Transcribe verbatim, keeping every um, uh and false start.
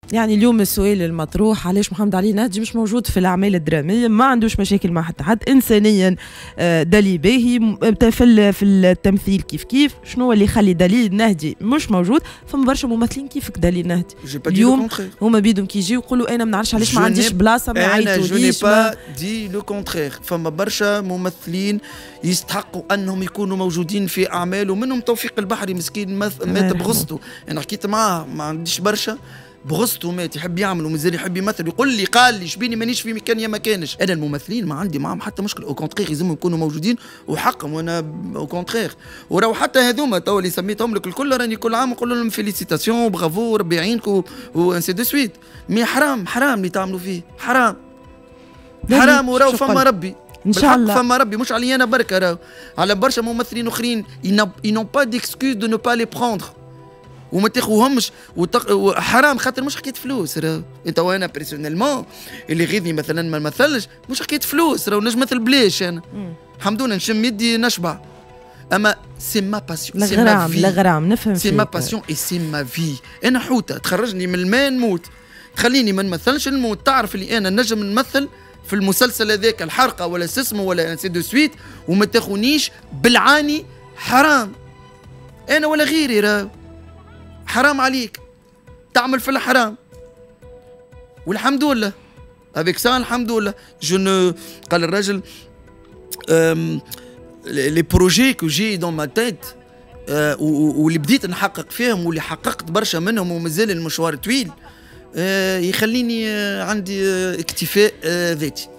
يعني اليوم السؤال المطروح علاش محمد علي نهدي مش موجود في الاعمال الدراميه؟ ما عندوش مشاكل مع حتى حد، انسانيا دليل باهي في في التمثيل كيف كيف. شنو اللي يخلي دليل نهدي مش موجود؟ فما برشا ممثلين كيفك دليل نهدي اليوم هما بيدهم كي يجيو يقولوا انا ما نعرفش علاش ما عنديش بلاصه، ما عيطوليش. انا جو با دي لو كونترير، فما برشا ممثلين يستحقوا انهم يكونوا موجودين في اعمال، ومنهم توفيق البحري مسكين مات بغصته. انا حكيت معاه ما عنديش برشا بغصته مات يحب يعمل ومازال يحب يمثل، يقول لي قال لي شبيني مانيش في مكان يا ما كانش. انا الممثلين ما عندي معاهم حتى مشكل، او كونترير لازمهم يكونوا موجودين وحقهم، وانا او كونترير. وراه حتى هذوما تو اللي سميتهم لك الكل راني كل عام نقول لهم فيليسيتاسيون برافو ربي يعينكم وانسي دو سويت. مي حرام حرام اللي تعملوا فيه، حرام حرام. وراو فما ربي ان شاء الله، فما ربي مش علي انا بركه، راهو على برشا ممثلين اخرين ils n'ont pas d'excuse de ne pas les prendre وما تاخوهمش وتق... حرام خاطر مش حكايه فلوس. راهو انت وانا بيرسونيلمون اللي غيظني مثلا ما نمثلش مش حكايه فلوس، راهو نجم مثل بلاش انا الحمد لله نشم يدي نشبع. اما سي ما باسيون، سي ما في الغرام نفهم سي ما باسيون اي سي ما في. انا حوته تخرجني من الماء نموت، تخليني ما نمثلش نموت. تعرف اللي انا نجم نمثل في المسلسل هذاك الحرقه ولا سسمه ولا انسي دو سويت وما تاخونيش بالعاني. حرام انا ولا غيري، راهو حرام عليك تعمل في الحرام. والحمد لله افيك سا الحمد لله جو نو قال الراجل لي بروجي كو جي دون ما تيت واللي بديت نحقق فيهم واللي حققت برشا منهم ومازال المشوار طويل، يخليني عندي اكتفاء ذاتي.